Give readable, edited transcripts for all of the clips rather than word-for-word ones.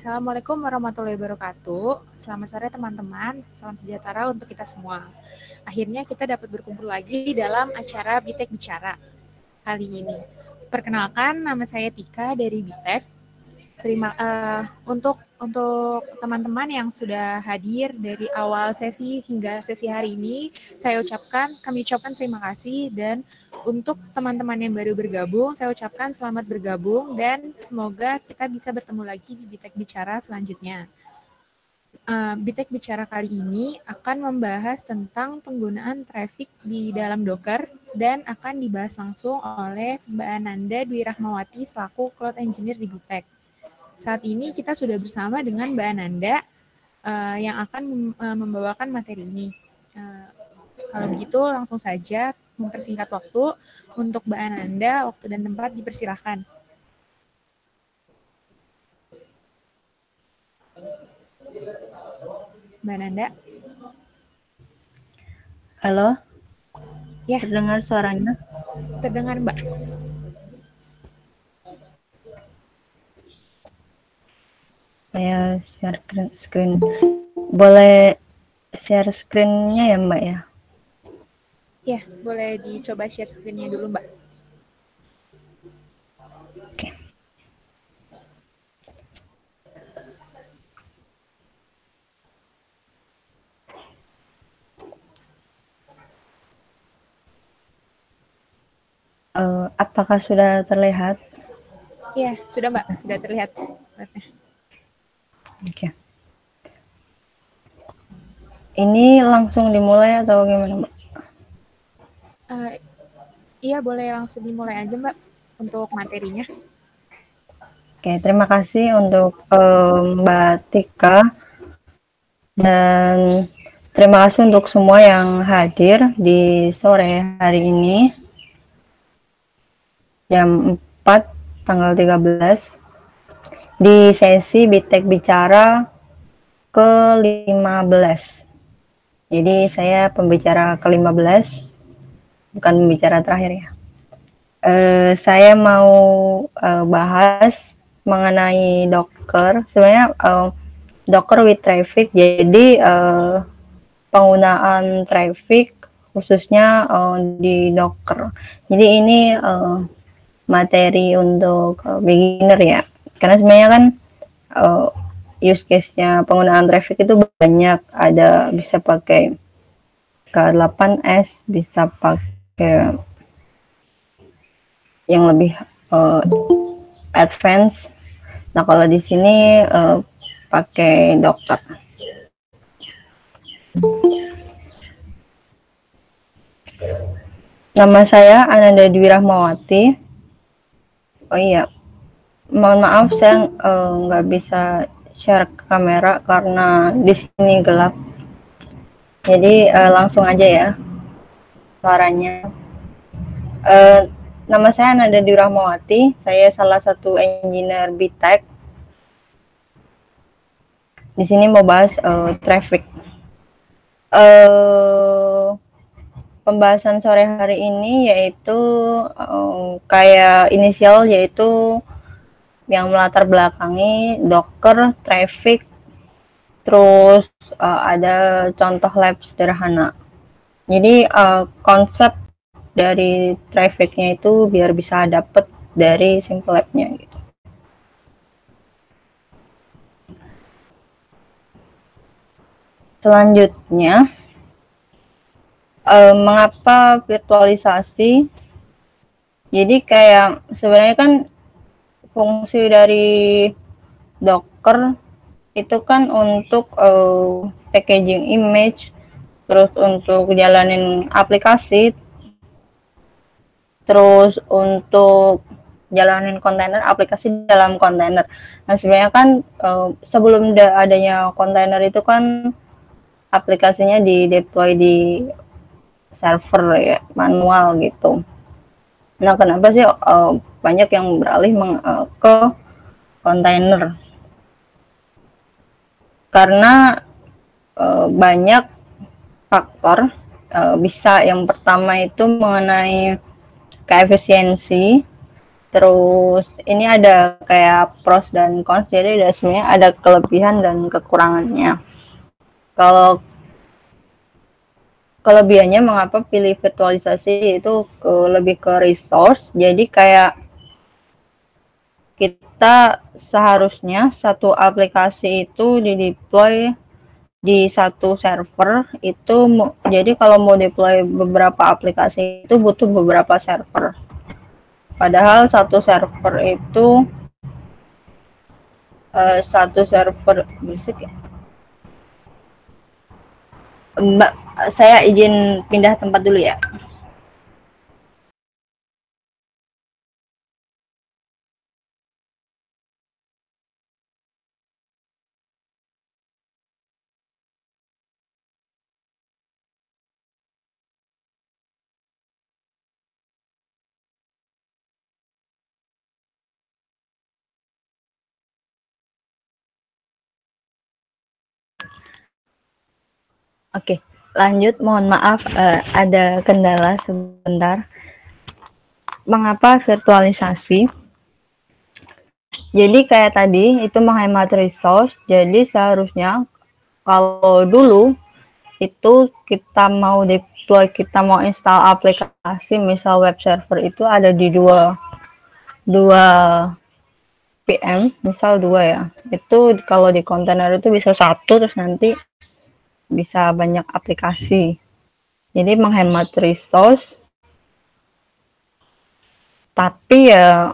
Assalamualaikum warahmatullahi wabarakatuh. Selamat sore teman-teman, salam sejahtera untuk kita semua. Akhirnya kita dapat berkumpul lagi dalam acara Bitek Bicara kali ini. Perkenalkan, nama saya Tika dari Bitek. Untuk teman-teman yang sudah hadir dari awal sesi hingga sesi hari ini, kami ucapkan terima kasih, dan untuk teman-teman yang baru bergabung, saya ucapkan selamat bergabung dan semoga kita bisa bertemu lagi di Bitek Bicara selanjutnya. Bitek Bicara kali ini akan membahas tentang penggunaan traffic di dalam Docker dan akan dibahas langsung oleh Mbak Ananda Dwi Rahmawati selaku Cloud Engineer di Bitek. Saat ini kita sudah bersama dengan Mbak Ananda yang akan membawakan materi ini. Kalau begitu langsung saja mempersingkat waktu untuk Mbak Ananda, waktu dan tempat dipersilakan. Mbak Ananda. Halo? Ya. Terdengar suaranya? Terdengar, Mbak. Saya share screen. Boleh share screen-nya ya, Mbak ya? Ya, boleh dicoba share screen-nya dulu, Mbak. Oke. Apakah sudah terlihat? Iya, sudah Mbak, sudah terlihat slide-nya. Oke. Ini langsung dimulai atau gimana, Mbak? Iya, boleh langsung dimulai aja, Mbak, untuk materinya. Oke, terima kasih untuk Mbak Tika. Dan terima kasih untuk semua yang hadir di sore hari ini. Jam 4, tanggal 13. Di sesi Bitek Bicara ke-15. Jadi saya pembicara ke-15, bukan pembicara terakhir ya. Saya mau bahas mengenai Docker. Sebenarnya Docker with Traffic. Jadi penggunaan traffic khususnya di Docker. Jadi ini materi untuk beginner ya. Karena sebenarnya kan use case-nya penggunaan traffic itu banyak. Ada bisa pakai K8s, bisa pakai yang lebih advance. Nah, kalau di sini pakai Docker. Nama saya Ananda Dwi Rahmawati. Oh iya, mohon maaf saya nggak bisa share kamera karena di sini gelap. Jadi langsung aja ya suaranya. Nama saya Ananda Dwi Rahmawati. Saya salah satu engineer Bitek. Di sini mau bahas traffic. Pembahasan sore hari ini yaitu kayak inisial, yaitu yang melatar belakangi Docker, traffic, terus ada contoh lab sederhana. Jadi konsep dari traffic-nya itu biar bisa dapet dari simple lab-nya gitu. Selanjutnya, mengapa virtualisasi? Jadi kayak sebenarnya kan fungsi dari Docker itu kan untuk packaging image, terus untuk jalanin aplikasi, terus untuk jalanin kontainer, aplikasi dalam kontainer. Nah, sebenarnya kan sebelum adanya kontainer itu kan aplikasinya di deploy di server ya, manual gitu. Nah, kenapa sih banyak yang beralih ke kontainer? Karena banyak faktor. Bisa yang pertama itu mengenai keefisiensi. Terus ini ada kayak pros dan cons, jadi sebenarnya ada kelebihan dan kekurangannya. Kalau kelebihannya mengapa pilih virtualisasi itu lebih ke resource, jadi kayak kita seharusnya satu aplikasi itu dideploy di satu server itu, jadi kalau mau deploy beberapa aplikasi itu butuh beberapa server. Padahal satu server itu satu server berisik ya. Mbak, saya izin pindah tempat dulu ya. Oke, lanjut. Mohon maaf, ada kendala sebentar. Mengapa virtualisasi? Jadi kayak tadi, itu menghemat resource. Jadi seharusnya kalau dulu itu kita mau deploy, kita mau install aplikasi, misal web server itu ada di dua PM, misal 2 ya. Itu kalau di kontainer itu bisa 1, terus nanti bisa banyak aplikasi. Jadi menghemat resource, tapi ya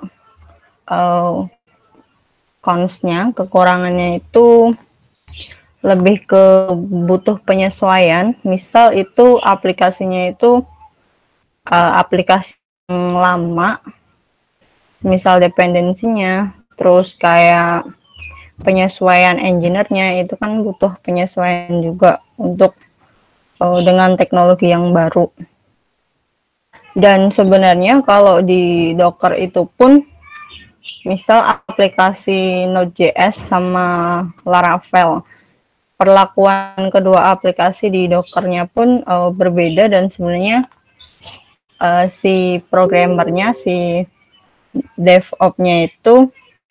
cons-nya, kekurangannya itu lebih ke butuh penyesuaian. Misal itu aplikasinya itu aplikasi yang lama, misal dependensinya, terus kayak penyesuaian engineer-nya itu kan butuh penyesuaian juga untuk dengan teknologi yang baru. Dan sebenarnya kalau di Docker itu pun, misal aplikasi Node.js sama Laravel, perlakuan kedua aplikasi di Docker-nya pun berbeda, dan sebenarnya si programmernya, si DevOps-nya itu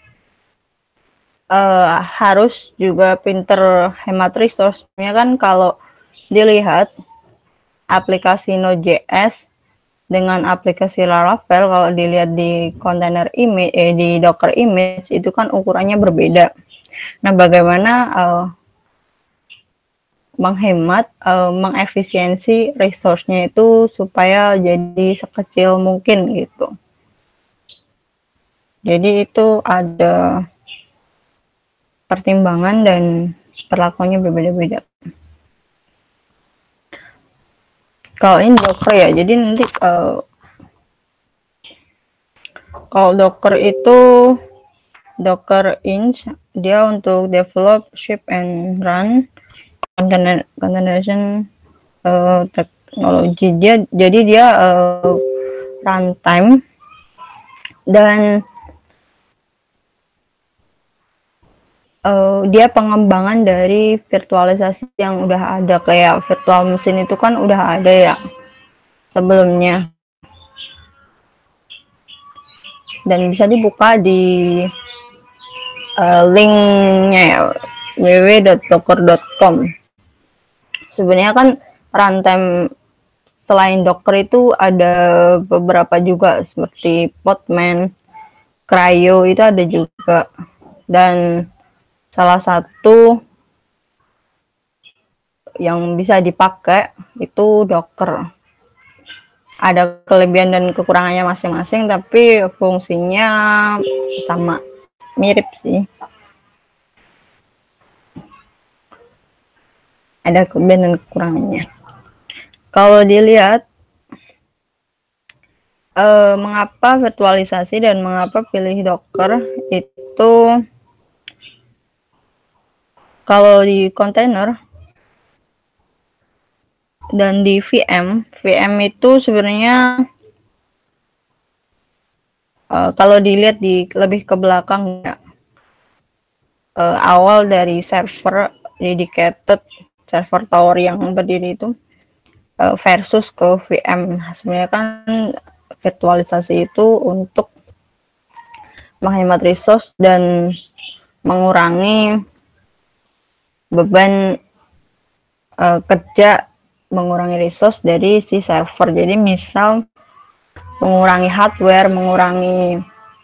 harus juga pinter hemat resource. Kan kalau dilihat aplikasi Node.js dengan aplikasi Laravel, kalau dilihat di container image, di Docker image itu kan ukurannya berbeda. Nah, bagaimana menghemat, mengefisiensi resource-nya itu supaya jadi sekecil mungkin gitu. Jadi itu ada pertimbangan dan perlakuannya berbeda-beda. Kalau ini Docker ya, jadi nanti kalau Docker itu Docker Inch, dia untuk develop, ship, and run containerization teknologi. Jadi dia runtime, dan dia pengembangan dari virtualisasi yang udah ada. Kayak virtual machine itu kan udah ada ya sebelumnya, dan bisa dibuka di linknya ya, www.docker.com. Sebenarnya kan runtime selain Docker itu ada beberapa juga, seperti Podman, CRI-O itu ada juga, dan salah satu yang bisa dipakai itu Docker. Ada kelebihan dan kekurangannya masing-masing, tapi fungsinya sama, mirip sih. Ada kelebihan dan kekurangannya. Kalau dilihat mengapa virtualisasi dan mengapa pilih Docker, itu kalau di kontainer dan di VM itu sebenarnya kalau dilihat lebih ke belakang ya, awal dari server dedicated, server tower yang berdiri itu versus ke VM. Sebenarnya kan virtualisasi itu untuk menghemat resource dan mengurangi beban kerja, mengurangi resource dari si server. Jadi misal mengurangi hardware, mengurangi,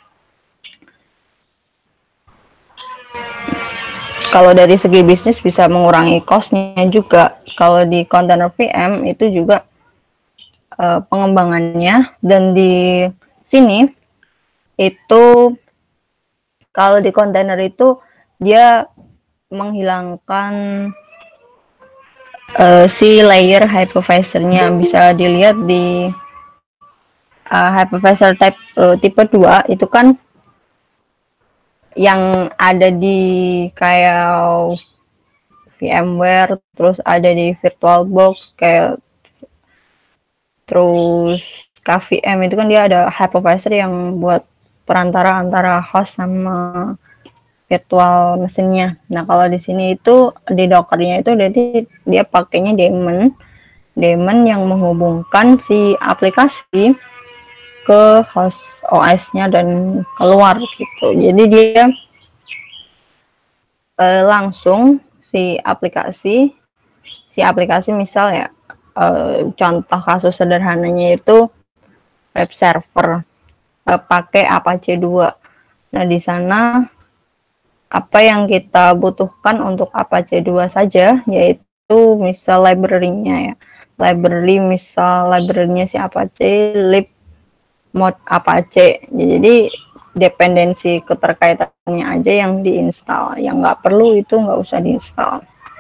kalau dari segi bisnis bisa mengurangi cost-nya juga. Kalau di container VM itu juga pengembangannya, dan di sini itu kalau di container itu dia menghilangkan si layer hypervisor-nya. Bisa dilihat di hypervisor type tipe 2 itu kan yang ada di kayak VMware, terus ada di VirtualBox, kayak terus KVM itu kan dia ada hypervisor yang buat perantara antara host sama virtual mesinnya. Nah, kalau di sini itu di Dockernya itu berarti dia pakainya daemon yang menghubungkan si aplikasi ke host OS-nya dan keluar gitu. Jadi dia langsung si aplikasi misal ya, contoh kasus sederhananya itu web server pakai Apache 2. Nah, di sana apa yang kita butuhkan untuk Apache 2 saja, yaitu misal library-nya ya. Library-nya si Apache, lib mod Apache. Jadi dependensi keterkaitannya aja yang diinstal, yang nggak perlu itu nggak usah diinstal.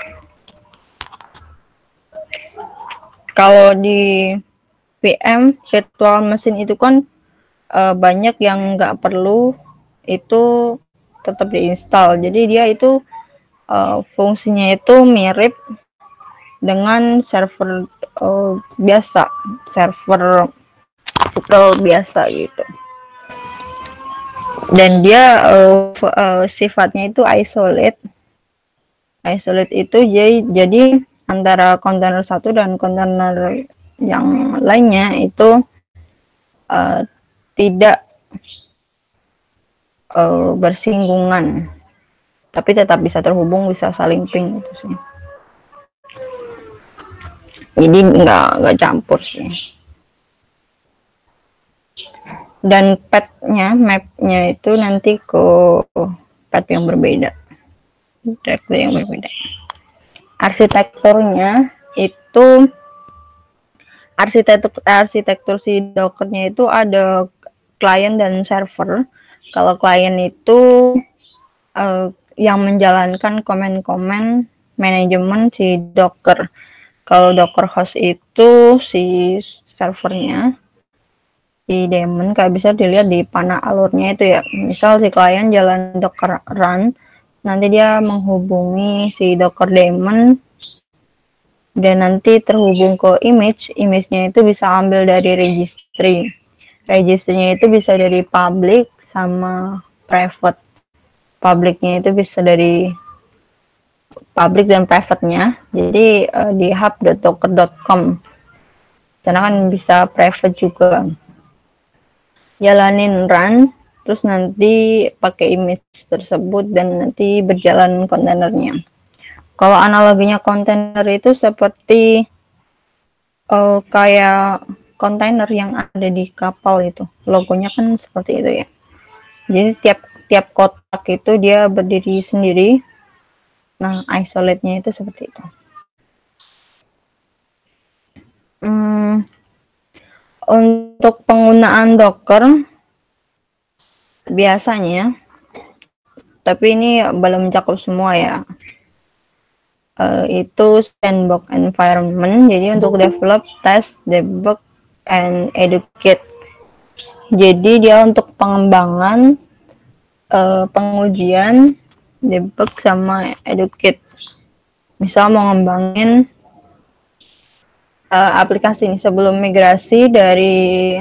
Kalau di VM virtual mesin itu kan banyak yang nggak perlu itu tetap diinstal. Jadi dia itu fungsinya itu mirip dengan server biasa, server local biasa gitu. Dan dia sifatnya itu isolate. Isolate itu jadi antara kontainer satu dan kontainer yang lainnya itu tidak bersinggungan, tapi tetap bisa terhubung, bisa saling ping gitu sih. Jadi nggak campur sih. Dan mapnya itu nanti ke path yang berbeda, directory yang berbeda. Arsitekturnya itu arsitektur si Dockernya itu ada client dan server. Kalau client itu yang menjalankan komen-komen manajemen si Docker. Kalau Docker host itu si servernya, si daemon, kayak bisa dilihat di panah alurnya itu ya. Misal si klien jalan Docker run, nanti dia menghubungi si Docker daemon dan nanti terhubung ke image-nya itu bisa ambil dari registry. Registernya itu bisa dari public sama private. Publicnya itu bisa dari public dan private-nya. Jadi di hub.docker.com. Karena kan bisa private juga. Jalanin run, terus nanti pakai image tersebut dan nanti berjalan kontainernya. Kalau analoginya kontainer itu seperti kayak kontainer yang ada di kapal itu, logonya kan seperti itu ya. Jadi tiap kotak itu dia berdiri sendiri. Nah, isolate-nya itu seperti itu. Untuk penggunaan Docker biasanya, tapi ini belum mencakup semua ya, itu sandbox environment. Jadi untuk develop, test, debug, and educate. Jadi dia untuk pengembangan, pengujian, debug, sama educate. Misal mau ngembangin aplikasi ini sebelum migrasi dari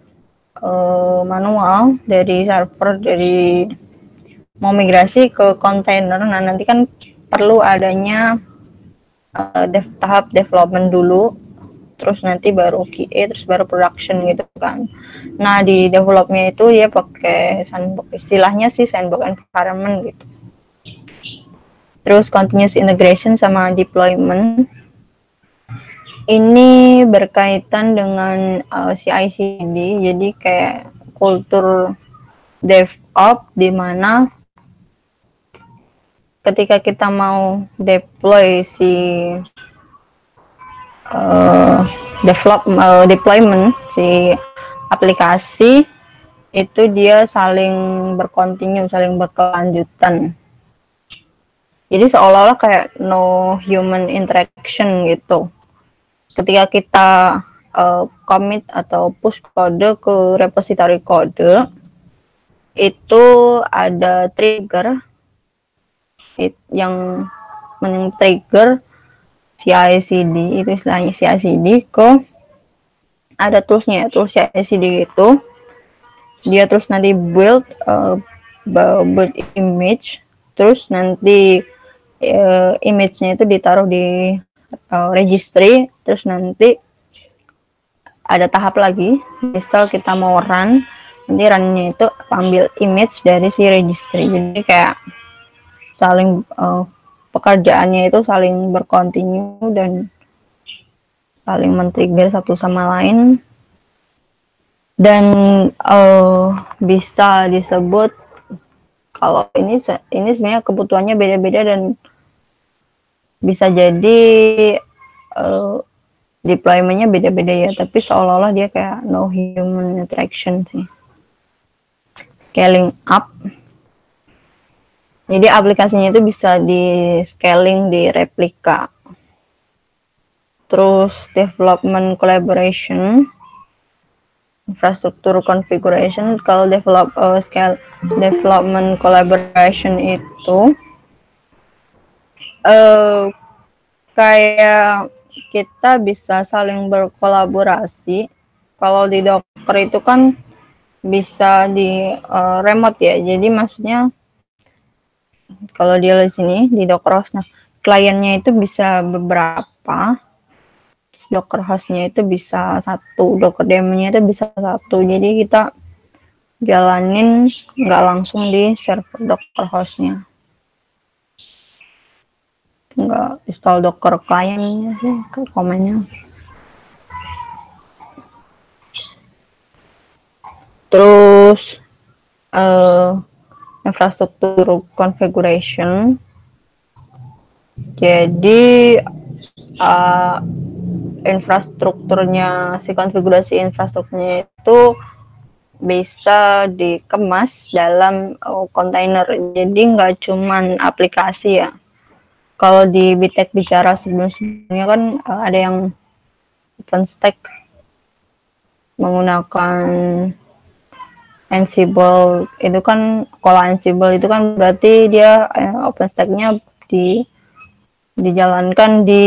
manual, dari server, dari mau migrasi ke kontainer. Nah, nanti kan perlu adanya tahap development dulu. terus nanti baru QA, terus baru production gitu kan. Nah di developnya itu dia pakai sandbox, istilahnya sih sandbox environment gitu. Terus continuous integration sama deployment ini berkaitan dengan CI/CD, jadi kayak kultur DevOps di mana ketika kita mau deploy si deployment si aplikasi itu dia saling berkontinu, saling berkelanjutan. Jadi seolah-olah kayak no human interaction gitu. Ketika kita commit atau push kode ke repository kode, itu ada trigger yang men-trigger CI/CD, itu istilahnya CI/CD ke ada toolsnya, tools CI/CD itu dia terus nanti build image, terus nanti image-nya itu ditaruh di registry, terus nanti ada tahap lagi, misal kita mau run, nanti run-nya itu ambil image dari si registry. Jadi kayak saling pekerjaannya itu saling berkontinu dan saling men-trigger satu sama lain, dan bisa disebut kalau ini sebenarnya kebutuhannya beda-beda dan bisa jadi deployment-nya beda-beda ya, tapi seolah-olah dia kayak no human interaction sih. Scaling up, jadi aplikasinya itu bisa di scaling di replika. Terus development collaboration, infrastruktur configuration. Kalau development collaboration itu kayak kita bisa saling berkolaborasi. Kalau di Docker itu kan bisa di remote ya, jadi maksudnya kalau dia di sini di Docker host, nah kliennya itu bisa beberapa, Docker hostnya itu bisa satu, Docker daemon-nya itu bisa satu, jadi kita jalanin nggak langsung di server Docker hostnya, nggak install Docker client-nya sih ke komennya. Terus infrastruktur configuration, jadi infrastrukturnya, si konfigurasi infrastrukturnya itu bisa dikemas dalam kontainer, jadi nggak cuman aplikasi ya. Kalau di Bitek bicara sebelumnya kan ada yang OpenStack menggunakan Ansible, itu kan kalau Ansible itu kan berarti dia OpenStack-nya dijalankan di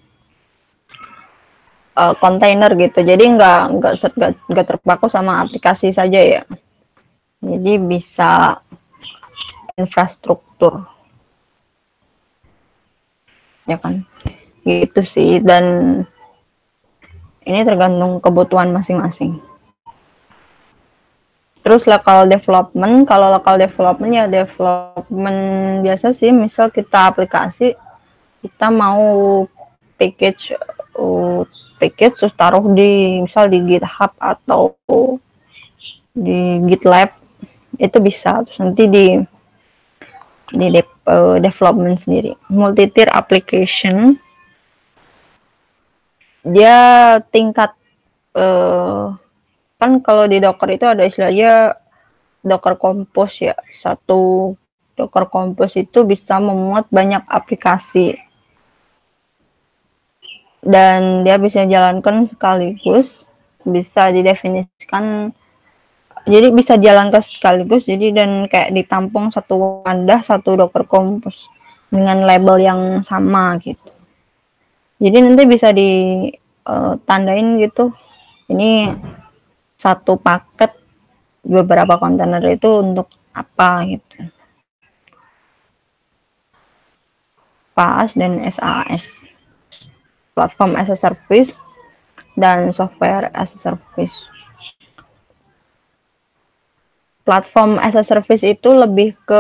kontainer gitu, jadi nggak terpaku sama aplikasi saja ya, jadi bisa infrastruktur ya kan gitu sih, dan ini tergantung kebutuhan masing-masing. Terus local development, kalau local development ya development biasa sih, misal kita aplikasi, kita mau package terus taruh di misal di GitHub atau di GitLab, itu bisa, terus nanti di development sendiri. Multi-tier application, dia tingkat kan kalau di Docker itu ada istilahnya Docker Compose ya. Satu Docker Compose itu bisa memuat banyak aplikasi dan dia bisa jalankan sekaligus, bisa didefinisikan, jadi bisa jalankan sekaligus, jadi dan kayak ditampung satu wadah, satu Docker Compose dengan label yang sama gitu. Jadi nanti bisa ditandain gitu, ini satu paket beberapa kontainer itu untuk apa gitu. PaaS dan SaaS, platform as a service. dan software as a service. Platform as a service itu lebih ke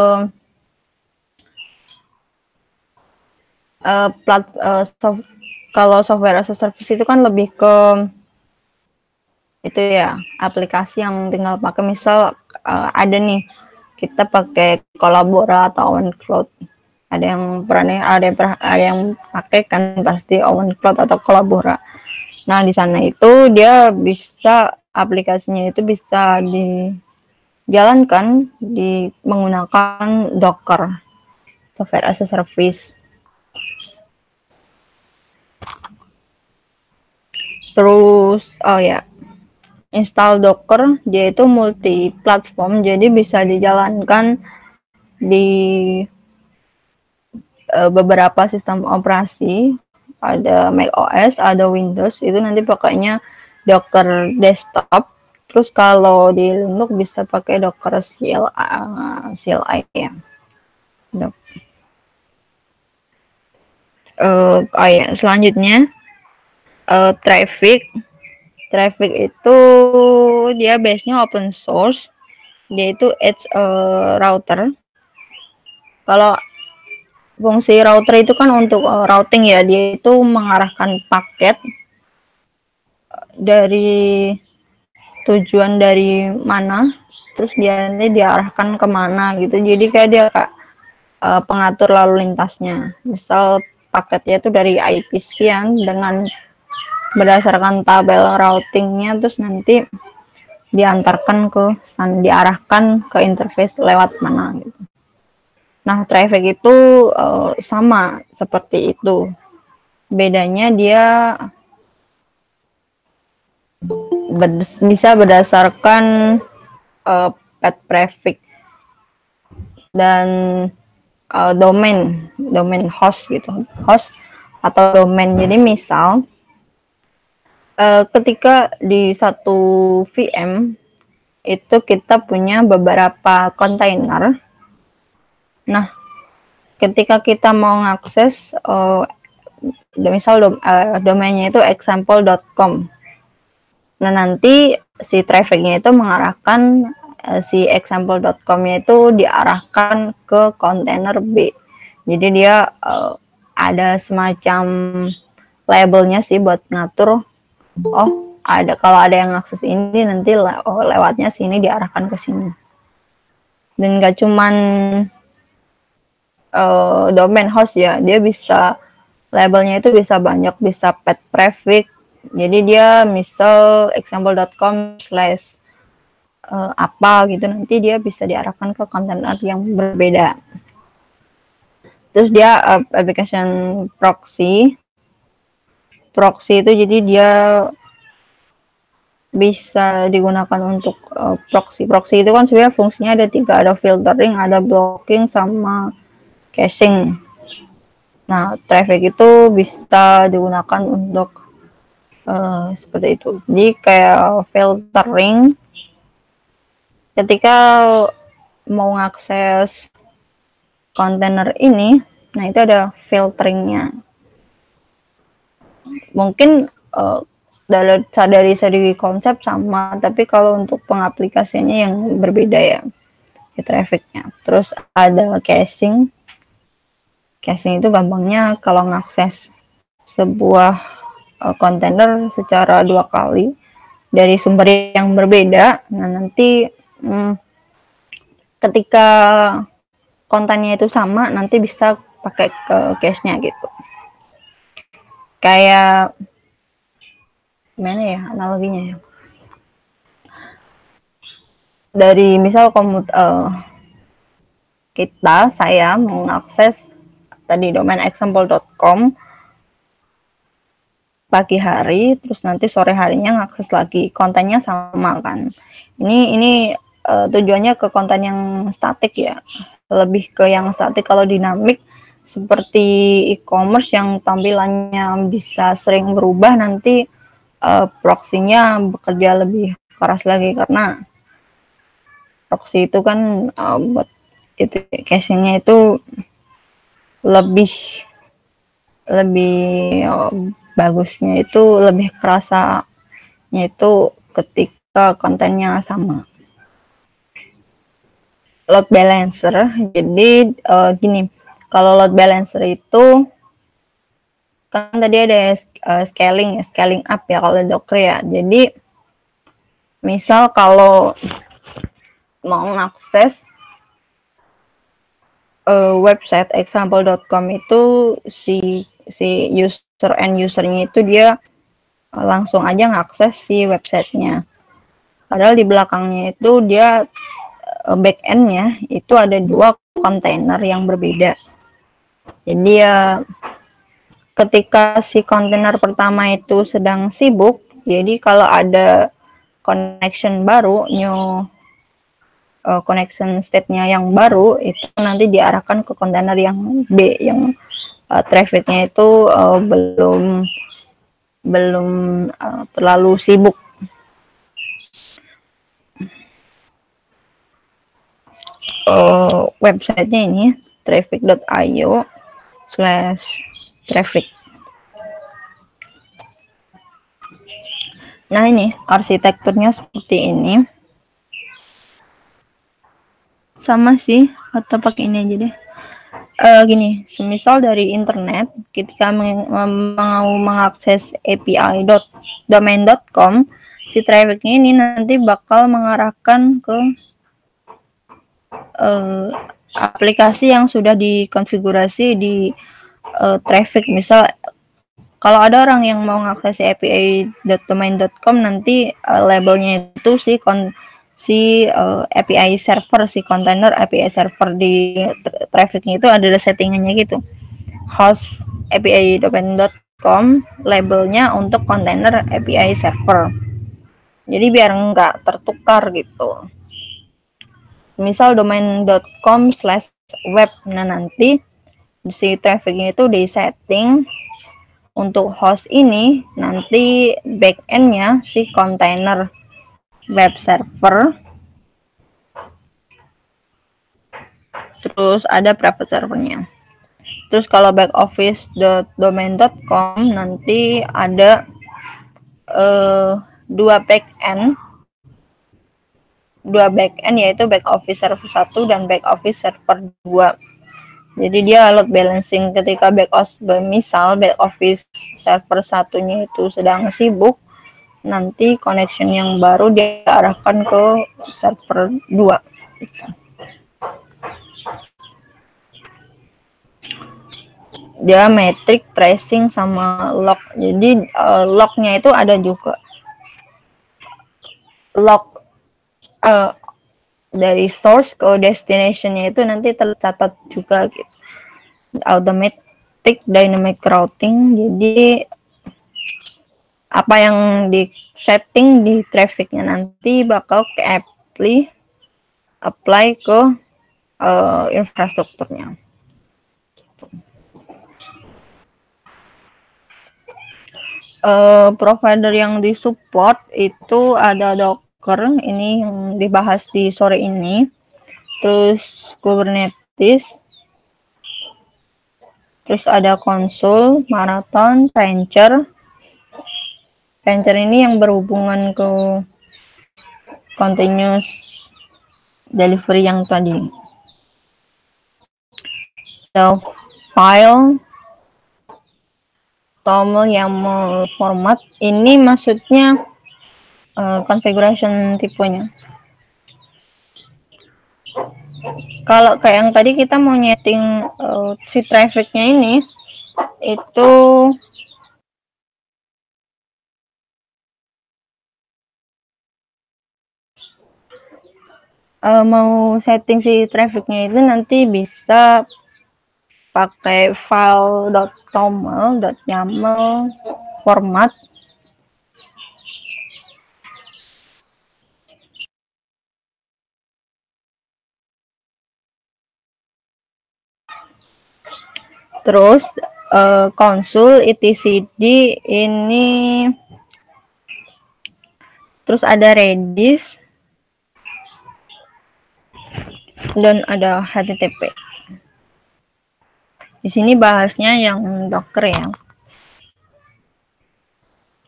kalau software as a service itu kan lebih ke itu ya, aplikasi yang tinggal pakai, misal ada nih kita pakai Collabora atau OneCloud. Ada yang pakai kan pasti OneCloud atau Collabora. Nah, di sana itu dia bisa aplikasinya itu bisa dijalankan menggunakan Docker, software as a service. Terus install Docker, dia itu multi platform, jadi bisa dijalankan di beberapa sistem operasi. Ada macOS, ada Windows, itu nanti pakainya Docker desktop. Terus kalau di Linux bisa pakai Docker CLI ya. Selanjutnya Traffic itu dia base-nya open source, dia itu edge router. Kalau fungsi router itu kan untuk routing ya, dia itu mengarahkan paket dari tujuan dari mana, terus dia nanti diarahkan kemana gitu. Jadi kayak dia pengatur lalu lintasnya. Misal paketnya itu dari IP sekian, dengan berdasarkan tabel routingnya, terus nanti diarahkan ke interface lewat mana gitu. Nah, Traffic itu sama seperti itu. Bedanya dia bisa berdasarkan path prefix dan domain host gitu, host atau domain. Jadi misal ketika di satu VM itu kita punya beberapa kontainer. Nah, ketika kita mau mengakses misal domainnya itu example.com. Nah, nanti si trafficnya itu mengarahkan si example.com-nya itu diarahkan ke kontainer B. Jadi dia ada semacam labelnya sih buat ngatur, kalau ada yang akses ini nanti lewatnya sini diarahkan ke sini. Dan gak cuman domain host ya, dia bisa labelnya itu bisa banyak, bisa path prefix. Jadi dia misal example.com/ apa gitu, nanti dia bisa diarahkan ke kontainer yang berbeda. Terus dia application proxy itu jadi dia bisa digunakan untuk proxy itu kan sebenarnya fungsinya ada 3, ada filtering, ada blocking, sama caching. Nah, Traffic itu bisa digunakan untuk seperti itu. Jadi kayak filtering, ketika mau ngakses kontainer ini, nah itu ada filteringnya. Mungkin dari segi konsep sama, tapi kalau untuk pengaplikasiannya yang berbeda ya, di Trafficnya. Terus ada caching itu gampangnya kalau ngakses sebuah kontainer secara 2 kali dari sumber yang berbeda. Nah, nanti ketika kontennya itu sama, nanti bisa pakai ke cache-nya gitu. Kayak gimana ya analoginya ya? Dari misal saya mengakses tadi domain example.com pagi hari, terus nanti sore harinya ngakses lagi, kontennya sama kan. Ini tujuannya ke konten yang statik ya, lebih ke yang statik. Kalau dinamik seperti e-commerce yang tampilannya bisa sering berubah, nanti proxy-nya bekerja lebih keras lagi, karena proxy itu kan buat itu caching-nya itu lebih bagusnya itu lebih kerasanya itu ketika kontennya sama. Load balancer, jadi gini, kalau load balancer itu kan tadi ada scaling up ya kalau Docker ya. Jadi misal kalau mau mengakses website example.com itu si user end usernya itu dia langsung aja ngakses si websitenya. Padahal di belakangnya itu dia backend-nya itu ada 2 kontainer yang berbeda. Jadi ya ketika si kontainer pertama itu sedang sibuk, jadi kalau ada connection baru, new connection state-nya yang baru, itu nanti diarahkan ke kontainer yang B, yang traffic-nya itu belum terlalu sibuk. Websitenya ini traffic.io/traffic. Nah ini arsitekturnya seperti ini. Sama sih, atau pakai ini aja deh. Gini, semisal dari internet, ketika mau mengakses api.domain.com, si trafficnya ini nanti bakal mengarahkan ke aplikasi yang sudah dikonfigurasi di traffic. Misal kalau ada orang yang mau mengakses api.domain.com, nanti labelnya itu si API server, si container API server di trafficnya itu ada settingannya gitu. Host api.domain.com, labelnya untuk container API server. Jadi biar nggak tertukar gitu. Misal domain.com/web, nah nanti si trafficnya itu di setting untuk host ini, nanti backend-nya si container web server, terus ada private servernya. Terus kalau backoffice.domain.com nanti ada 2 backend yaitu backoffice server 1 dan backoffice server 2. Jadi dia load balancing ketika misal backoffice server 1-nya itu sedang sibuk, nanti connection yang baru diarahkan ke server 2. Dia metric, tracing, sama log. Jadi lognya itu ada juga. Log dari source ke destination-nya itu nanti tercatat juga gitu. Automatic dynamic routing, jadi apa yang di setting di trafficnya nanti bakal ke apply ke infrastrukturnya. Provider yang disupport itu ada Docker, ini yang dibahas di sore ini, terus Kubernetes, terus ada Consul, Marathon, Rancher. Rancher ini yang berhubungan ke continuous delivery yang tadi. So, file toml YAML format, ini maksudnya configuration tipenya. Kalau kayak yang tadi kita mau nyeting si trafficnya ini, itu mau setting si trafficnya itu nanti bisa pakai file.toml.yaml format. Terus konsul etcd ini, terus ada Redis dan ada HTTP. Di sini bahasnya yang Docker ya.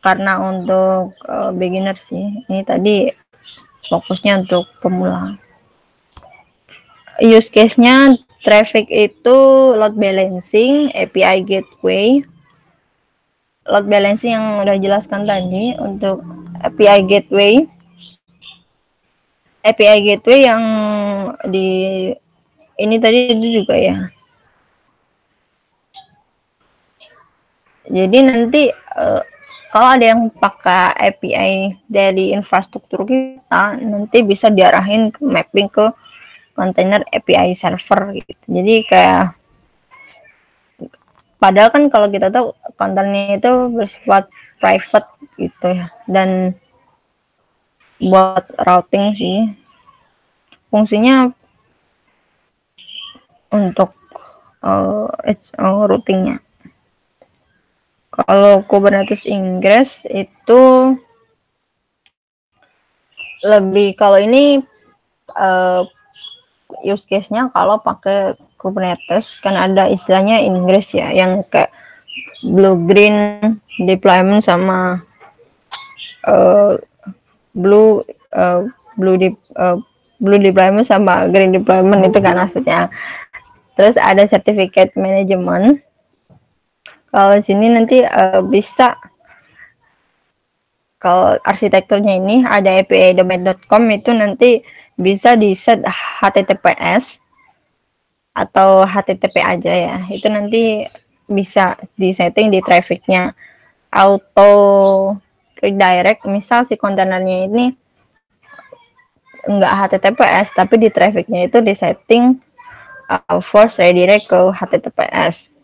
karena untuk beginner sih. Ini tadi fokusnya untuk pemula. Use case-nya traffic itu load balancing, API gateway. Load balancing yang udah jelaskan tadi untuk API gateway. API gateway yang di ini tadi itu juga ya. Jadi nanti kalau ada yang pakai API dari infrastruktur kita, nanti bisa diarahin ke mapping ke kontainer API server gitu. Jadi kayak padahal kan kalau kita tahu kontennya itu bersifat private gitu ya, dan buat routing sih fungsinya untuk routingnya. Kalau Kubernetes Ingress itu lebih, kalau ini use case-nya kalau pakai Kubernetes kan ada istilahnya Ingress ya, yang kayak blue green deployment sama blue deployment sama green deployment itu kan maksudnya. Terus ada certificate management. Kalau sini nanti bisa, kalau arsitekturnya ini ada API domain.com, itu nanti bisa di set HTTPS atau HTTP aja ya. Itu nanti bisa di setting di trafficnya auto redirect. Misal si kontainernya ini enggak HTTPS, tapi di trafficnya itu di setting force redirect ke HTTPS.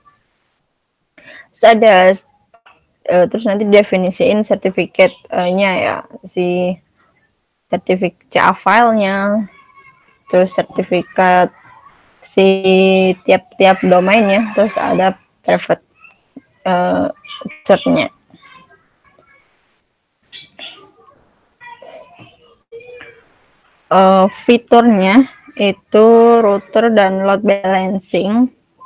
Terus nanti definisiin sertifikatnya ya, si sertifikat CA filenya, terus sertifikat si tiap domainnya, terus ada private cert-nya. Fiturnya itu router dan load balancing.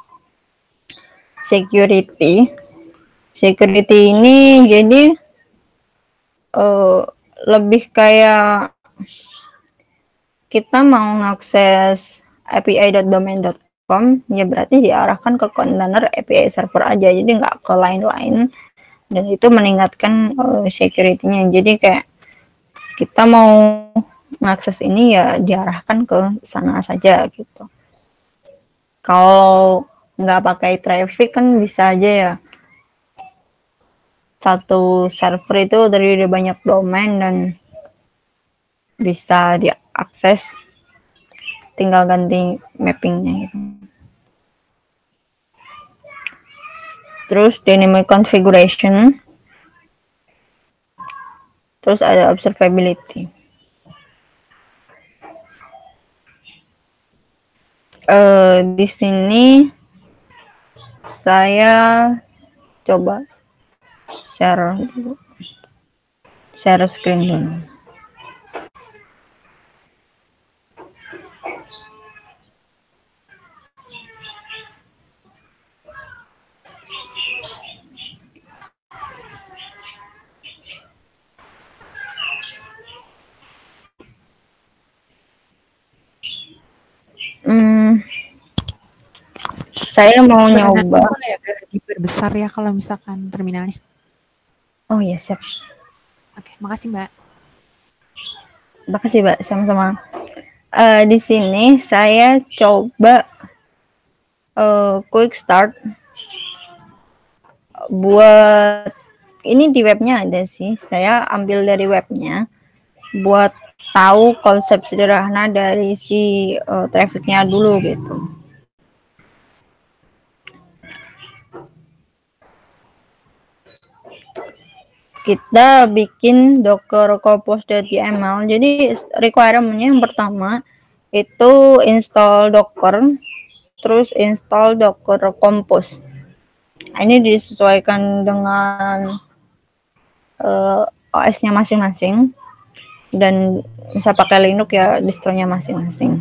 Security ini jadi lebih kayak kita mau mengakses api.domain.com ya berarti diarahkan ke kontainer API server aja, jadi nggak ke lain-lain, dan itu meningkatkan security-nya. Jadi kayak kita mau mengakses ini ya diarahkan ke sana saja gitu. Kalau nggak pakai traffic kan bisa aja ya, satu server itu dari banyak domain dan bisa diakses, tinggal ganti mappingnya gitu. Terus dynamic configuration, terus ada observability. Di sini saya coba share screen dulu. Saya mau nyoba. Diperbesar ya kalau misalkan terminalnya. Oh ya, siap. Oke, makasih Mbak. Makasih Mbak, sama-sama. Di sini saya coba quick start buat ini, di webnya ada sih. Saya ambil dari webnya buat tahu konsep sederhana dari si trafficnya dulu gitu. Kita bikin docker compose.yml. Jadi requirement-nya yang pertama itu install docker, terus install docker compose. Ini disesuaikan dengan OS-nya masing-masing, dan bisa pakai Linux ya, distronya masing-masing.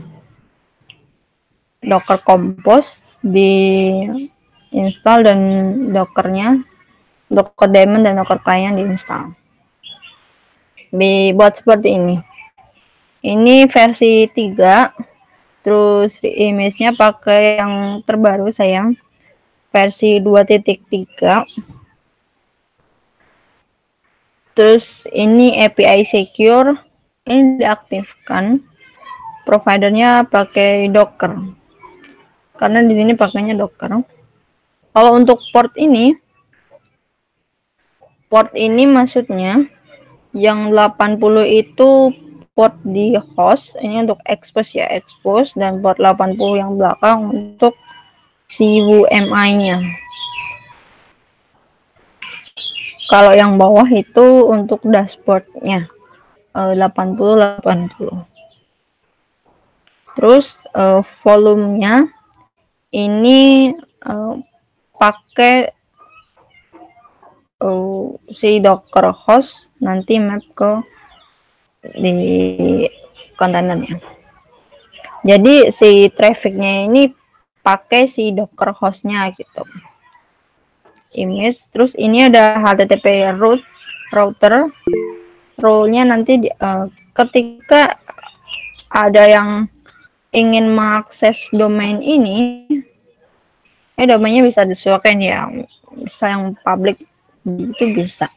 Docker compose di install dan dockernya Docker daemon dan Docker client diinstal. Dibuat seperti ini. Ini versi 3. Terus image-nya pakai yang terbaru sayang. Versi 2.3. Terus ini API secure, ini diaktifkan. Providernya pakai Docker. Karena di sini pakainya Docker. Kalau untuk port ini maksudnya yang 80 itu port di host, ini untuk expose ya, expose, dan port 80 yang belakang untuk si UMI-nya. Kalau yang bawah itu untuk dashboard-nya. 80. Terus volumenya ini pakai si Docker host, nanti map ke di kontainernya. Jadi si trafficnya ini pakai si Docker hostnya gitu. Image, terus ini ada HTTP router. Role-nya nanti ketika ada yang ingin mengakses domain ini, domainnya bisa disesuaikan ya, bisa yang public itu bisa.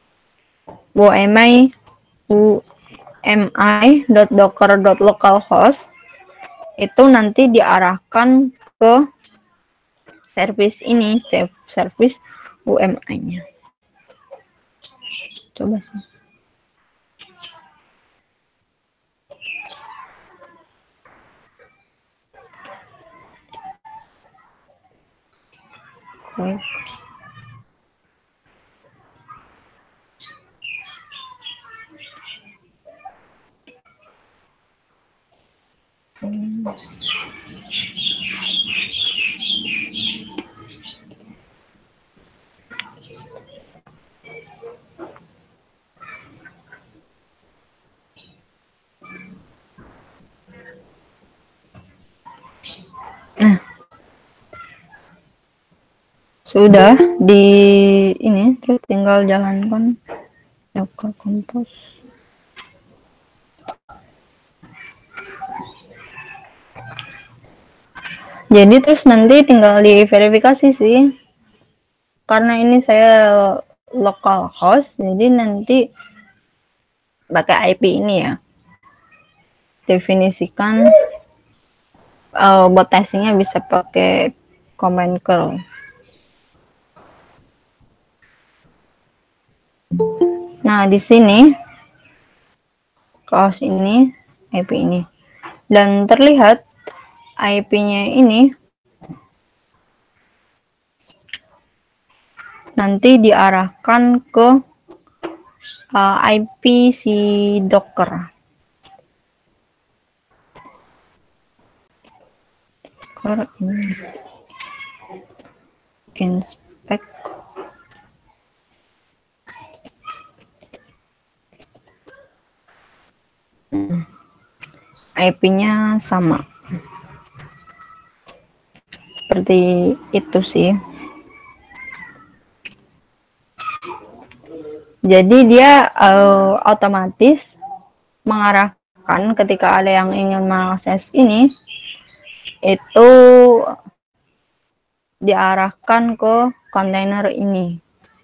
UMI.docker.localhost itu nanti diarahkan ke service ini, service UMI-nya. Coba sih. Okay. Nah, sudah di ini, terus tinggal jalankan Docker Compose. Jadi terus nanti tinggal diverifikasi sih, karena ini saya localhost, jadi nanti pakai IP ini ya, definisikan. Buat testingnya bisa pakai command curl. Nah, di sini host ini, IP ini, dan terlihat IP-nya ini nanti diarahkan ke IP si Docker. Ini inspect IP-nya sama seperti itu sih. Jadi dia otomatis mengarahkan ketika ada yang ingin mengakses ini, itu diarahkan ke kontainer ini.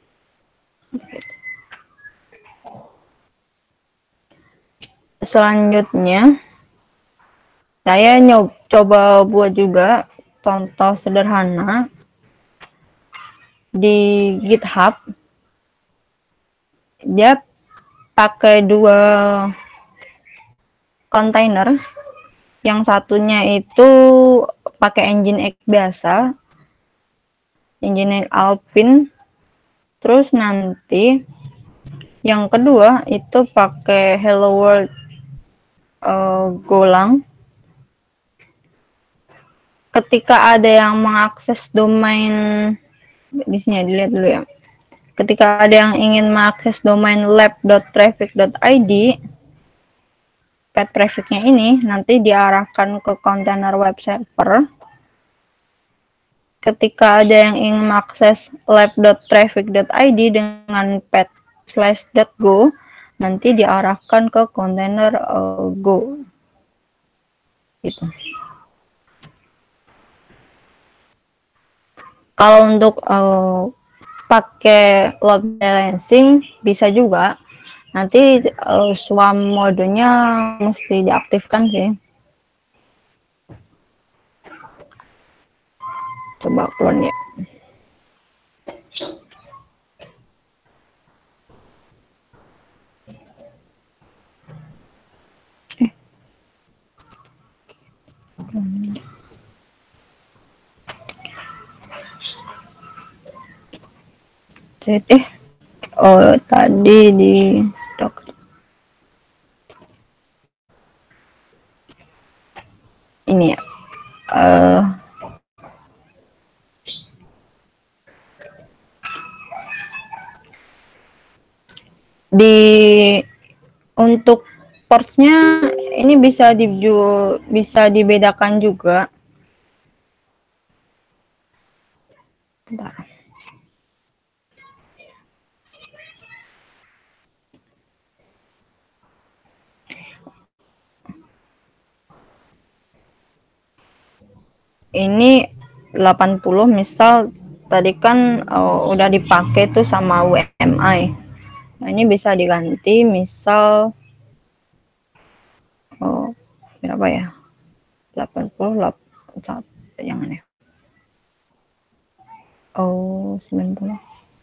Selanjutnya, saya coba buat juga contoh sederhana di GitHub. Dia pakai 2 kontainer. Yang satunya itu pakai Nginx biasa, Nginx Alpine. Terus nanti yang kedua itu pakai Hello World Golang. Ketika ada yang mengakses domain, di sini dilihat dulu ya. Ketika ada yang ingin mengakses domain lab.traffic.id, path trafficnya ini nanti diarahkan ke kontainer web server. ketika ada yang ingin mengakses lab.traffic.id dengan path/.go, nanti diarahkan ke kontainer Go. Gitu. Kalau untuk pakai load balancing bisa juga. Nanti swarm modenya mesti diaktifkan sih. Coba clone ya. Jadi tadi di doc ini ya. Untuk portsnya ini bisa dibedakan juga. Bentar. Ini 80 misal tadi kan udah dipakai tuh sama WMI. Nah, ini bisa diganti misal berapa ya? 80 jangan ya. 90.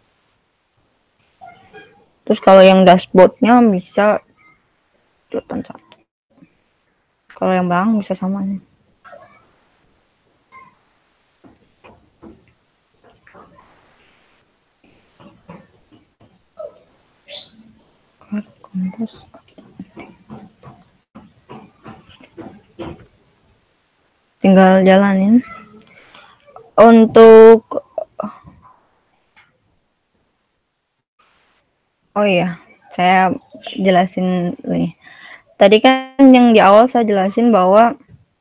Terus kalau yang dashboardnya bisa 81. Kalau yang belakang bisa sama nih. Tinggal jalanin. Untuk iya, saya jelasin nih. Tadi kan yang di awal saya jelasin bahwa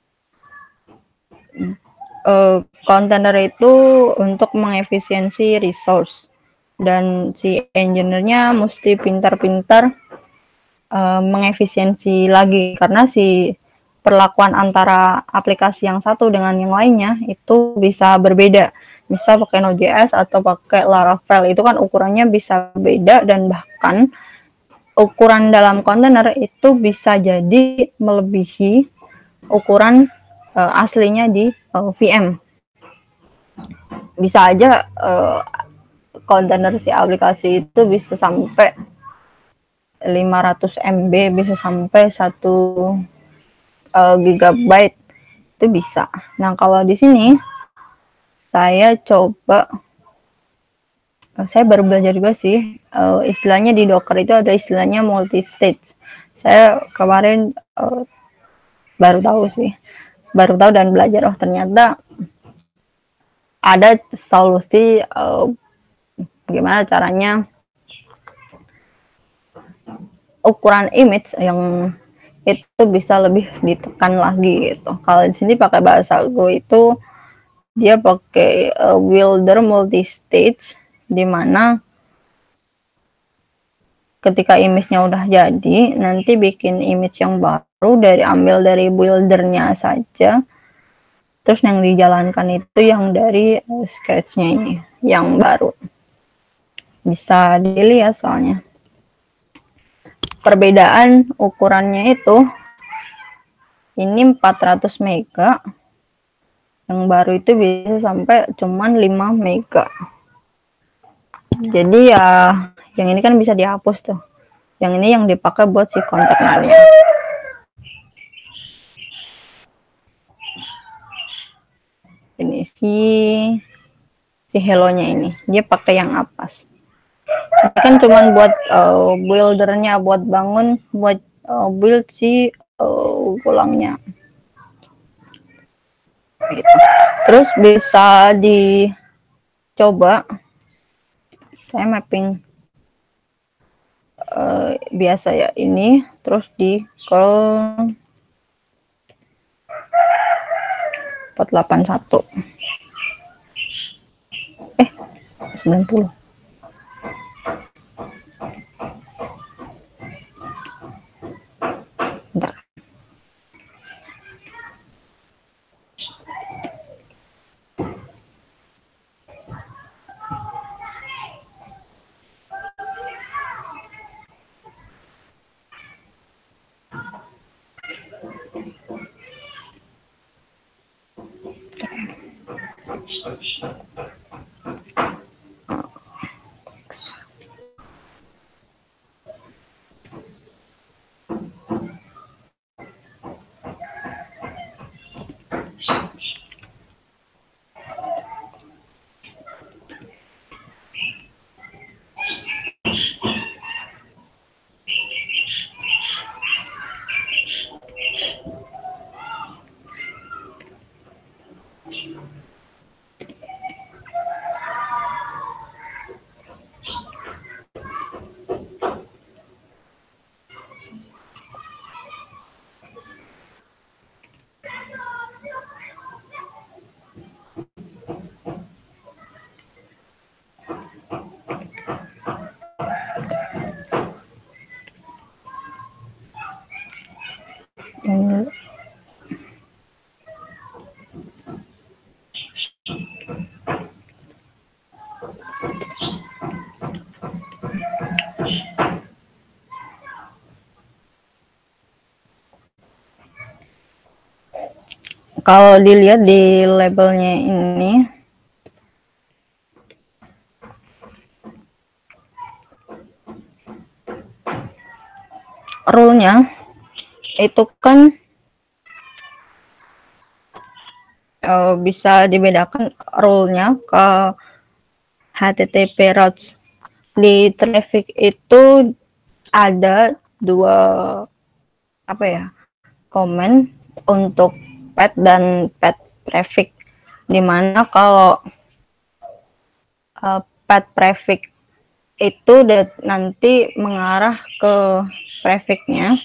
kontainer itu untuk mengefisiensi resource, dan si engineer-nya mesti pintar-pintar mengefisiensi lagi, karena si perlakuan antara aplikasi yang satu dengan yang lainnya itu bisa berbeda. Misal pakai Node.js atau pakai Laravel, itu kan ukurannya bisa beda, dan bahkan ukuran dalam kontainer itu bisa jadi melebihi ukuran aslinya di VM. Bisa aja kontainer si aplikasi itu bisa sampai 500 MB, bisa sampai 1 GB, itu bisa. Nah, kalau di sini saya coba, saya baru belajar juga sih, istilahnya di Docker itu ada istilahnya multi-stage. Saya kemarin baru tahu dan belajar, ternyata ada solusi gimana caranya ukuran image yang itu bisa lebih ditekan lagi gitu. Kalau di sini pakai bahasa Go itu dia pakai builder multi-stage, di mana ketika image-nya udah jadi, nanti bikin image yang baru ambil dari buildernya saja, terus yang dijalankan itu yang dari sketch-nya ini, yang baru. Bisa dilihat soalnya. Perbedaan ukurannya itu, ini 400 mega, yang baru itu bisa sampai cuman 5 mega. Jadi ya, yang ini kan bisa dihapus tuh. Yang ini yang dipakai buat si kontainernya. Ini si hello-nya ini, dia pakai yang apas. Ini kan cuman buat buildernya, buat bangun, buat build si tulangnya. Gitu. Terus bisa dicoba, saya mapping biasa ya ini, terus di curl 481. 90. Bentar. Ini kalau dilihat di labelnya ini, rule-nya itu kan bisa dibedakan rule-nya ke HTTP routes. Di traffic itu ada dua komen untuk path dan path prefix, dimana kalau path prefix itu nanti mengarah ke prefixnya.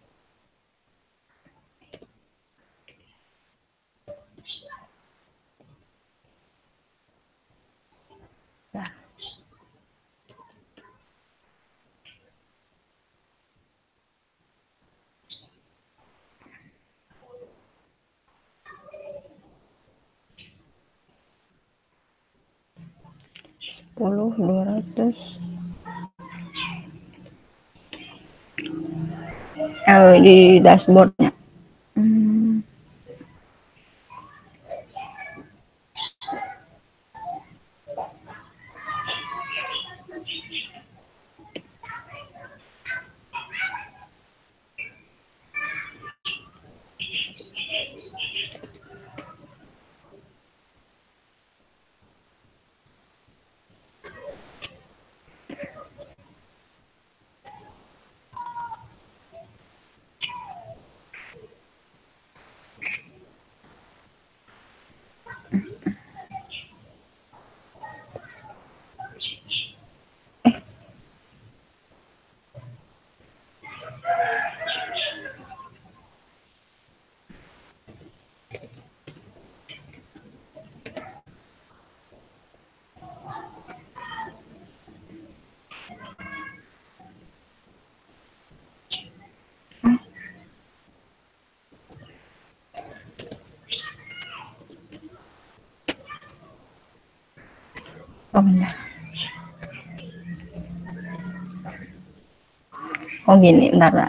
Di dashboardnya. Oh benar. Oh gini, bentar.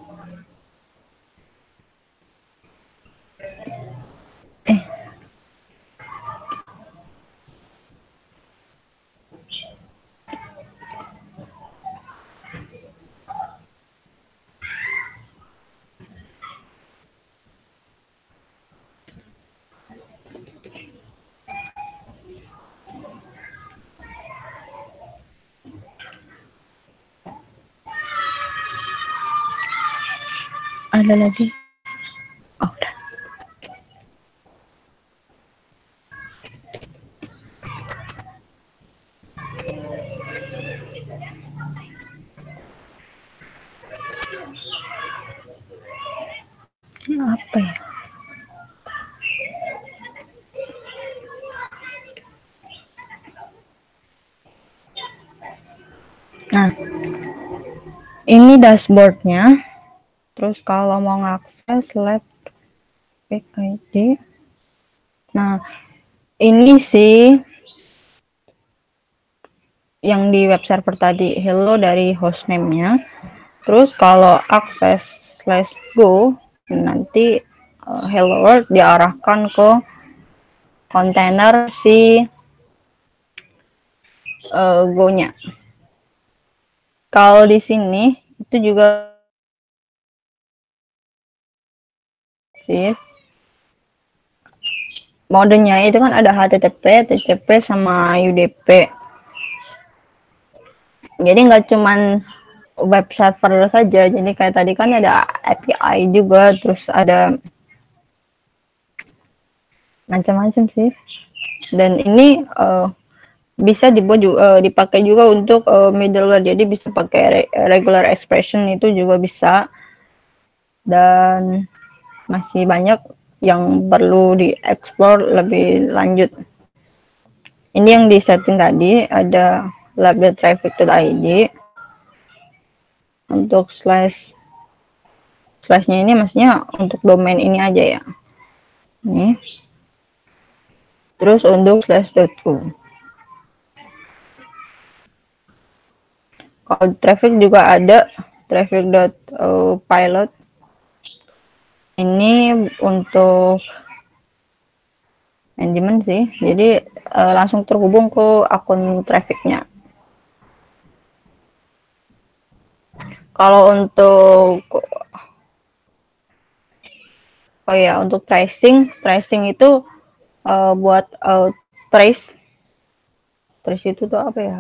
Ada lagi? Oh, udah. Apa ya? Ini dashboardnya. Terus kalau mau ngakses lab ID. Nah, ini sih yang di web server tadi, hello dari hostname-nya. Terus kalau akses /go nanti hello world diarahkan ke kontainer si go-nya. Kalau di sini itu juga sih modenya itu kan ada HTTP, TCP sama UDP. Jadi nggak cuman web server saja, jadi kayak tadi kan ada API juga, terus ada macam-macam sih. Dan ini bisa dibuat juga, dipakai juga untuk middleware, jadi bisa pakai regular expression itu juga bisa. Dan masih banyak yang perlu dieksplor lebih lanjut. Ini yang di setting tadi, ada label-traffic.id. Untuk slashnya ini maksudnya untuk domain ini aja ya. Ini. Terus untuk slash.co. Kalau traffic juga ada traffic.pilot. Ini untuk management sih, jadi langsung terhubung ke akun trafficnya. Kalau untuk untuk tracing itu buat trace itu tuh apa ya?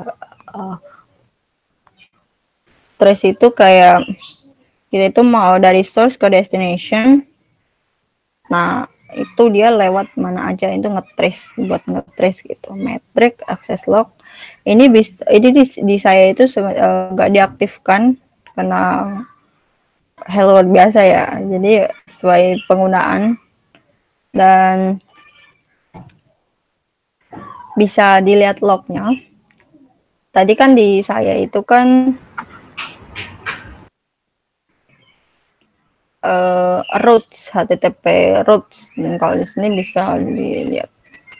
Trace itu kayak kita itu mau dari source ke destination. Nah, itu dia lewat mana aja, itu ngetrace, buat ngetrace gitu. Metric, access log. Ini di saya itu nggak diaktifkan karena hello world biasa ya. Jadi sesuai penggunaan, dan bisa dilihat lognya. Tadi kan di saya itu kan routes, HTTP routes, dan kalau di sini bisa dilihat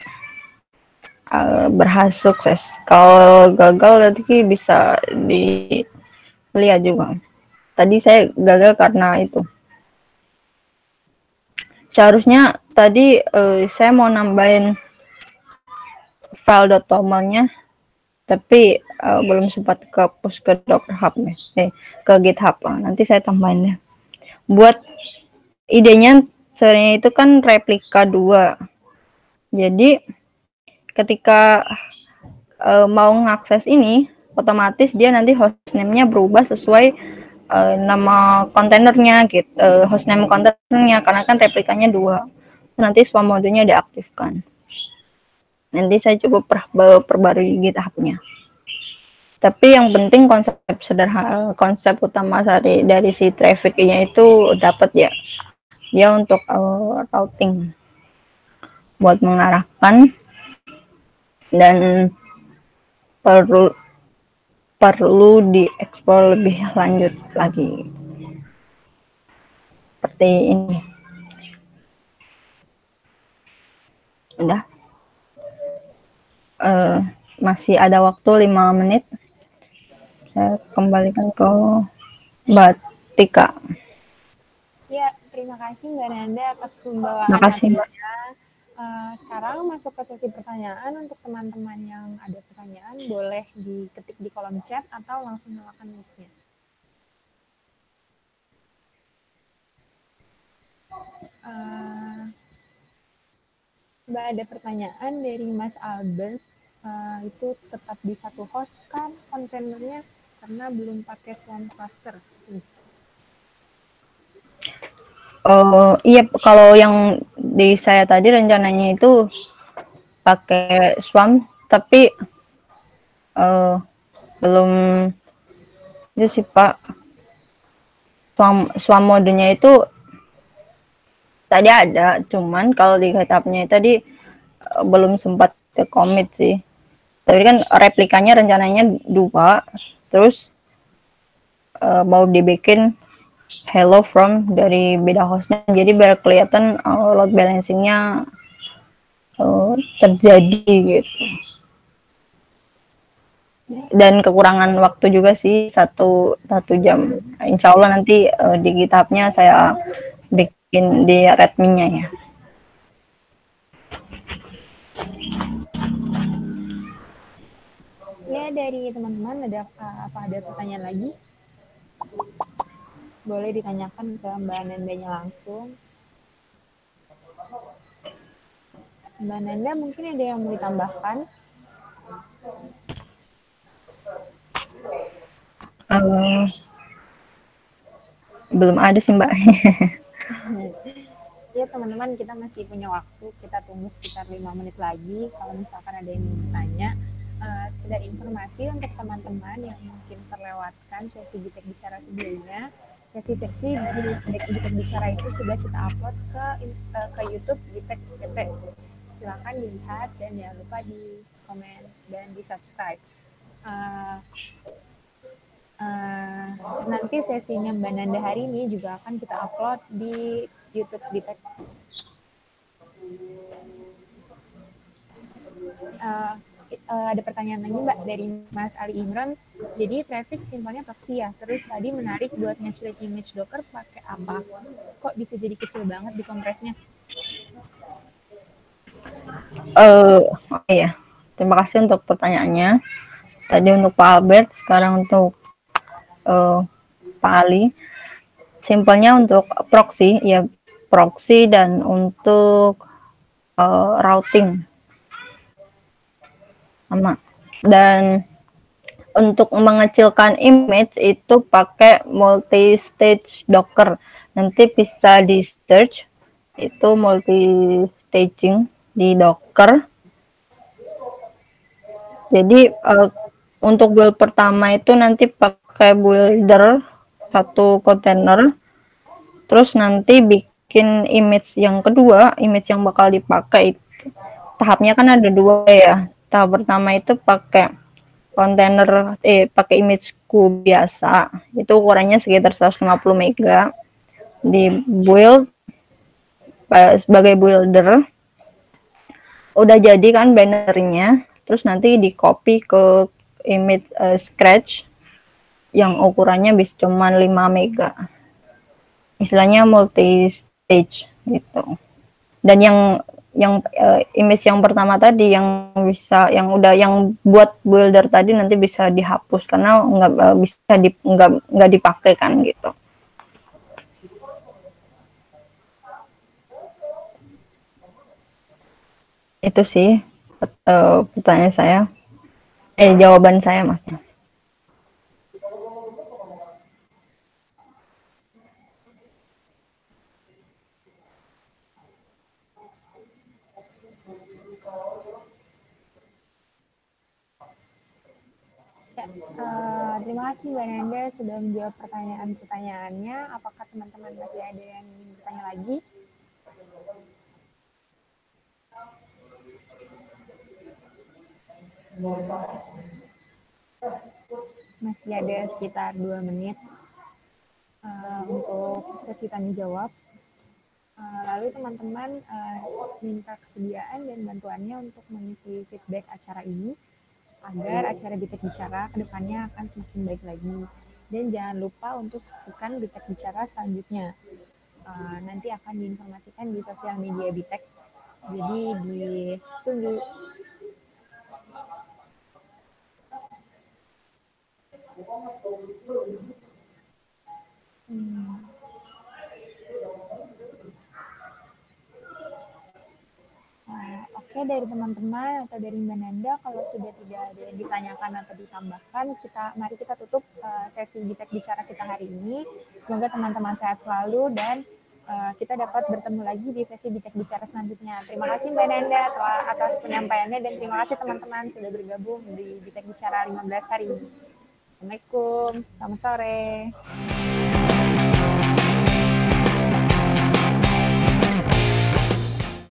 berhasil sukses. Kalau gagal nanti bisa dilihat juga. Tadi saya gagal karena itu. Seharusnya tadi saya mau nambahin file.toml-nya, tapi belum sempat ke push ke Docker Hub ke GitHub. Nanti saya tambahin ya. Buat idenya sebenarnya itu kan replika 2. Jadi ketika mau ngakses ini, otomatis dia nanti hostname-nya berubah sesuai nama kontainernya gitu, hostname kontainernya, karena kan replikanya 2. Nanti swarm mode-nya diaktifkan. Nanti saya coba perbarui GitHub-nya. Tapi yang penting konsep utama dari si traffic-nya itu dapat ya. Dia untuk routing, buat mengarahkan, dan perlu dieksplor lebih lanjut lagi. Seperti ini. Udah. Masih ada waktu 5 menit. Saya kembalikan ke Mbak Tika. Ya, terima kasih Mbak Nanda atas pembawaan. Terima kasih, Mbak. Sekarang masuk ke sesi pertanyaan. Untuk teman-teman yang ada pertanyaan, boleh diketik di kolom chat atau langsung nyalakan mic-nya. Mbak, ada pertanyaan dari Mas Albert. Itu tetap di satu host kan kontainernya karena belum pakai Swarm cluster. Iya, kalau yang di saya tadi rencananya itu pakai Swarm, tapi belum itu sih Pak. Swarm modenya itu tadi ada, cuman kalau di GitHub-nya tadi belum sempat ke commit sih. Tapi kan replikanya rencananya 2, terus mau dibikin hello from dari beda hostnya, jadi biar kelihatan load balancingnya terjadi gitu. Dan kekurangan waktu juga sih, satu jam. Insya Allah nanti di GitHub-nya saya bikin di Redmi-nya ya. Ya, dari teman-teman ada pertanyaan lagi? Boleh ditanyakan ke Mbak Nandanya langsung. Mbak Nanda, mungkin ada yang mau ditambahkan? Belum ada sih Mbak. Ya teman-teman, kita masih punya waktu, kita tunggu sekitar 5 menit lagi. Kalau misalkan ada yang mau bertanya, sekedar informasi untuk teman-teman yang mungkin terlewatkan sesi Bitek Bicara sebelumnya, sesi-sesi di Bitek Bicara itu sudah kita upload ke YouTube Bitek PT. Silakan dilihat dan jangan lupa di komen dan di subscribe. Nanti sesinya Mbak Nanda hari ini juga akan kita upload di YouTube Bitek. Ada pertanyaan lagi Mbak dari Mas Ali Imran. Jadi traffic simpannya proxy ya. Terus tadi menarik buat nge-share image Docker pakai apa? Kok bisa jadi kecil banget di kompresnya? Iya. Terima kasih untuk pertanyaannya. Tadi untuk Pak Albert, sekarang untuk Pak Ali. Simpelnya untuk proxy, ya proxy, dan untuk routing sama. Dan untuk mengecilkan image itu pakai multi-stage Docker. Nanti bisa di search itu multi-staging di Docker. Jadi untuk build pertama itu nanti pakai builder satu kontainer, terus nanti bikin image yang kedua, image yang bakal dipakai itu tahapnya kan ada 2 ya. Tahap pertama itu pakai kontainer pakai imageku biasa, itu ukurannya sekitar 150 mega, di build sebagai builder. Udah jadi kan bannernya, terus nanti di copy ke image scratch yang ukurannya bisa cuma 5 mega, istilahnya multi stage gitu. Dan yang image yang pertama tadi yang bisa, yang buat builder tadi nanti bisa dihapus karena nggak bisa nggak dipakai kan gitu. Itu sih pertanyaan saya, jawaban saya Masnya. Terima kasih Mbak Nanda sudah menjawab pertanyaan-pertanyaannya. Apakah teman-teman masih ada yang ingin bertanya lagi? Masih ada sekitar 2 menit untuk sesi tanya jawab. Lalu teman-teman minta kesediaan dan bantuannya untuk mengisi feedback acara ini agar acara Bitek Bicara kedepannya akan semakin baik lagi. Dan jangan lupa untuk saksikan Bitek Bicara selanjutnya. Nanti akan diinformasikan di sosial media Bitek. Jadi ditunggu. Oke, dari teman-teman atau dari Mbak Nanda, kalau sudah tidak ada yang ditanyakan atau ditambahkan, mari kita tutup sesi Bitek Bicara kita hari ini. Semoga teman-teman sehat selalu dan kita dapat bertemu lagi di sesi Bitek Bicara selanjutnya. Terima kasih Mbak Nanda atas penyampaiannya dan terima kasih teman-teman sudah bergabung di Bitek Bicara 15 hari ini. Assalamualaikum, selamat sore.